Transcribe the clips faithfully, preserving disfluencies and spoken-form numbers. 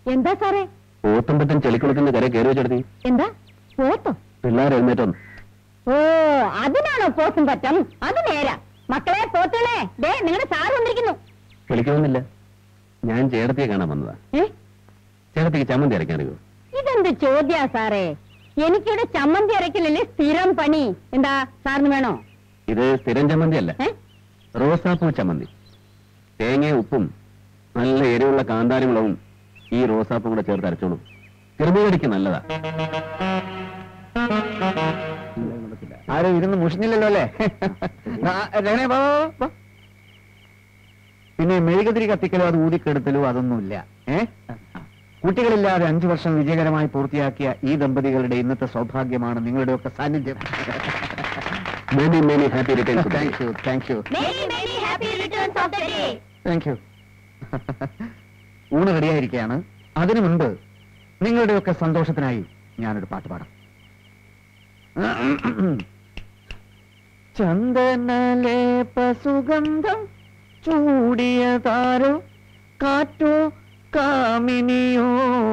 എന്താ സാറേ? പോത്തുമ്പറ്റും ചെളിക്കുളത്തിന്റെ കര കയറി വെച്ചെടുത്തി. എന്താ പോത്തോ? പിള്ളേർ എഴുന്നേറ്റൊന്ന്. ഓ, അതിനാണോ പോത്തും പറ്റം? അത് നേരാ. മക്കളെ പോത്തുകളെ, ദേ നിങ്ങളുടെ സാറ് വന്നിരിക്കുന്നു. കളിക്കൊന്നുമില്ല, ഞാൻ ചേട്ടത്തിയെ കാണാൻ വന്നതാ. ചേട്ടത്തിക്ക് ചമ്മന്തി അരയ്ക്കാൻ അറിയോ? ഇതെന്ത് ചോദ്യാ സാറേ? എനിക്കിവിടെ ചമ്മന്തി അരയ്ക്കലല്ലേ സ്ഥിരം പണി. എന്താ സാറിന് വേണോ? ഇത് സ്ഥിരം ചമ്മന്തി അല്ല, റോസാപ്പൂ ചമ്മന്തി. തേങ്ങയും ഉപ്പും നല്ല എരിവുള്ള കാന്താരി മുളകും ഈ റോസാപ്പും കൂടെ ചേർത്ത് അരച്ചോളൂ. ചെറുപടിക്ക് നല്ലതാ. ആരും ഇരുന്ന് മുഷിഞ്ഞില്ലല്ലോ അല്ലേ? പിന്നെ മെഴുകുതിരി കത്തിക്കലോ അത് ഊതിക്കെടുത്തലോ അതൊന്നുമില്ല. ഏ കുട്ടികളില്ലാതെ അഞ്ചു വർഷം വിജയകരമായി പൂർത്തിയാക്കിയ ഈ ദമ്പതികളുടെ ഇന്നത്തെ സൗഭാഗ്യമാണ് നിങ്ങളുടെയൊക്കെ സാന്നിധ്യം. Many, many happy returns. Thank you, thank you. Many, many happy returns of the day. Thank you. ഊണ് റെഡിയായിരിക്കുകയാണ്. അതിനു മുൻപ് നിങ്ങളുടെയൊക്കെ സന്തോഷത്തിനായി ഞാനൊരു പാട്ട് പാടാം. ചന്ദനലേപ സുഗന്ധം ചൂടിയ താരോ കാറ്റോ കാമിനിയോ,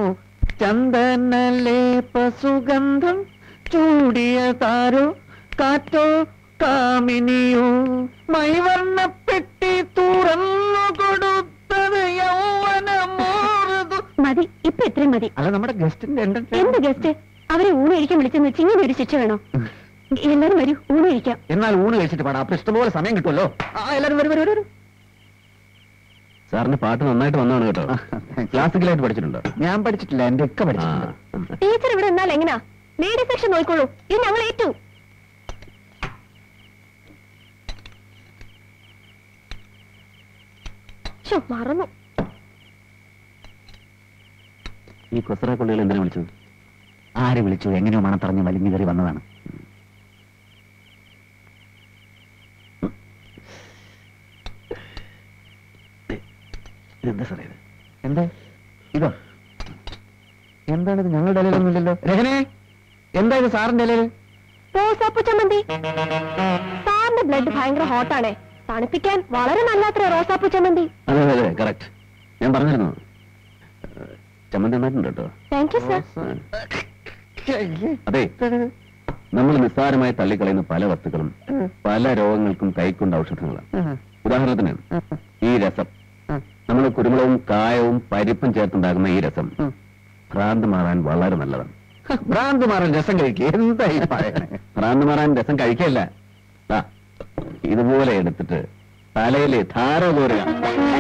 ചന്ദനലേപ സുഗന്ധം ചൂടിയ താരോ കാറ്റോ കാമിനിയോ, മൈവർണ്ണപ്പെട്ടി തുറന്നു കൊടുത്തത് യൗവനമോറതു. മതി, ഇപ്പൊ എത്രയും മതി. അല്ല, നമ്മുടെ ഗസ്റ്റിന്റെ എന്ത് ഗസ്റ്റ്? അവരെ ഊണ് കഴിക്കാൻ വിളിച്ചെന്ന് ചിങ്ങനെ ഒരു ശിക്ഷ വേണോ? എല്ലാരും വരൂ, ഊണ് കഴിക്കാം. എന്നാൽ ഊണ് കഴിച്ചിട്ട് പാടാം, അപ്പൊ ഇഷ്ടംപോലെ സമയം കിട്ടുമല്ലോ. എല്ലാരും വരും വരും വരും. സാറിന് പാട്ട് നന്നായിട്ട് വന്നാണ് കേട്ടോ. ക്ലാസിക്കലായിട്ട് പഠിച്ചിട്ടുണ്ടോ? ഞാൻ പഠിച്ചിട്ടില്ല, എന്റെ ഒക്കെ പഠിച്ചിട്ടുണ്ട്. ടീച്ചർ ഇവിടെ എന്നാൽ എങ്ങനാ? ലേഡീസ് സെക്ഷൻ നോക്കിക്കോളൂ, ഇത് ഞങ്ങൾ ഏറ്റു. മറന്നു. ഈ കൊസറ കൊള്ളികൾ എന്തിനാ വിളിച്ചത്? ആര് വിളിച്ചു? എങ്ങനെയോ മണത്തറിഞ്ഞ് വലിഞ്ഞു കയറി വന്നതാണ്. ഇതെന്താ സാറേ ഇത്? എന്താ ഇതോ? എന്താണിത്? ഞങ്ങളുടെ ഇലയിലൊന്നുമില്ലല്ലോ. രഹനെ, എന്താ ഇത് സാറിന്റെ ഇലയിൽ? റോസാപ്പൂ ചമ്മന്തി. സാറിന്റെ ബ്ലഡ് ഭയങ്കര ഹോട്ടാണേ, തണുപ്പിക്കാൻ വളരെ നല്ലാത്ര റോസാപ്പൂ ചമ്മന്തി. അതെ അതെ കറക്റ്റ്. ഞാൻ പറഞ്ഞിരുന്നു. ചമ്മന്തി നന്നായിട്ടുണ്ട് കേട്ടോ. Thank you sir. അതെ, നമ്മൾ നിസ്സാരമായി തള്ളിക്കളയുന്ന പല വസ്തുക്കളും പല രോഗങ്ങൾക്കും കൈക്കൊണ്ട് ഔഷധങ്ങളാണ്. ഉദാഹരണത്തിന് ഈ രസം, നമ്മൾ കുരുമുളകും കായവും പരിപ്പും ചേർത്തുണ്ടാകുന്ന ഈ രസം ഭ്രാന്ത് മാറാൻ വളരെ നല്ലതാണ്. ഭ്രാന്ത് മാറാൻ രസം കഴിക്കുക? എന്തായി ഭ്രാന്ത് മാറാൻ രസം കഴിക്കല്ല, ഇതുപോലെ എടുത്തിട്ട് തലയില് ധാര കോരുക.